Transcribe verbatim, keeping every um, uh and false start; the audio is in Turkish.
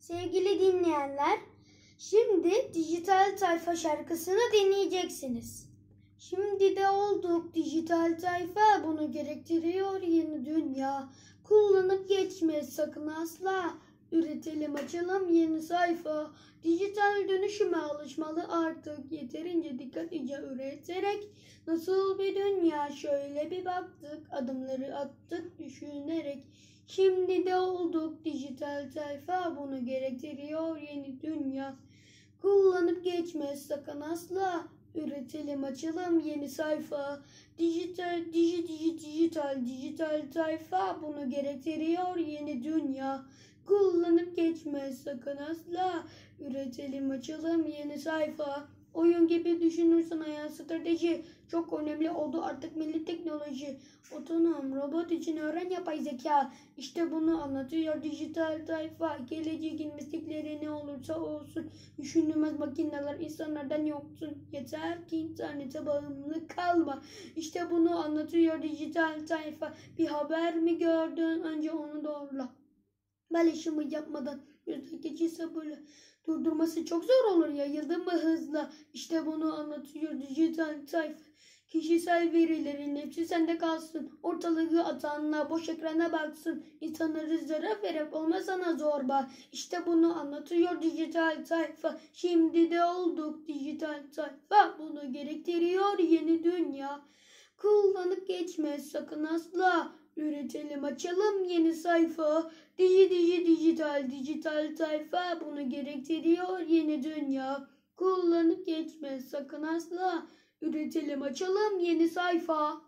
Sevgili dinleyenler, şimdi Dijital Tayfa şarkısını dinleyeceksiniz. Şimdi de olduk dijital tayfa, bunu gerektiriyor yeni dünya. Kullanıp geçme sakın asla, üretelim açalım yeni sayfa. Dijital dönüşüme alışmalı artık, yeterince dikkatlice üreterek. Nasıl bir dünya, şöyle bir baktık, adımları attık düşünerek. Şimdi de olduk dijital tayfa, bunu gerektiriyor yeni dünya. Kullanıp geçme sakın asla, üretelim açalım yeni sayfa. Dijital, diji, diji, dijital, dijital tayfa, bunu gerektiriyor yeni dünya. Kullanıp geçme sakın asla, üretelim açalım yeni sayfa. Oyun gibi düşünürsen hayat strateji, çok önemli oldu artık milli teknoloji. Otonom robot için öğren yapay zeka, İşte bunu anlatıyor dijital tayfa. Geleceğin meslekleri ne olursa olsun, düşünülmez makineler insanlardan yoksun. Yeter ki internete bağımlı kalma, İşte bunu anlatıyor dijital tayfa. Bir haber mi gördün, önce onu doğrula. Paylaşımı yapmadan yüzdeki sabırla, durdurması çok zor olur yayıldı mı hızla. İşte bunu anlatıyor dijital tayfa. Kişisel verilerin hepsi sende kalsın, ortalığı atanla boş ekrana baksın. İnsanları zarar verip olma sana zorba, İşte bunu anlatıyor dijital tayfa. Şimdi de olduk dijital tayfa, bunu gerektiriyor yeni dünya. Kullanıp geçme sakın asla, üretelim açalım yeni sayfa. Diji diji dijital, dijital tayfa, bunu gerektiriyor yeni dünya. Kullanıp geçme sakın asla, üretelim açalım yeni sayfa.